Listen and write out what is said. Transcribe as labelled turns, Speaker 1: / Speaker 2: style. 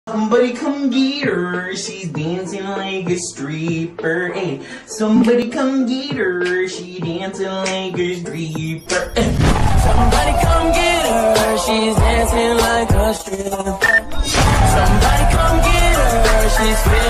Speaker 1: Somebody come get her, she's dancing like a stripper. Ay, somebody come get her, she dancing like a stripper. Ay.
Speaker 2: Somebody come get her, she's dancing like a stripper. Somebody come get her, she's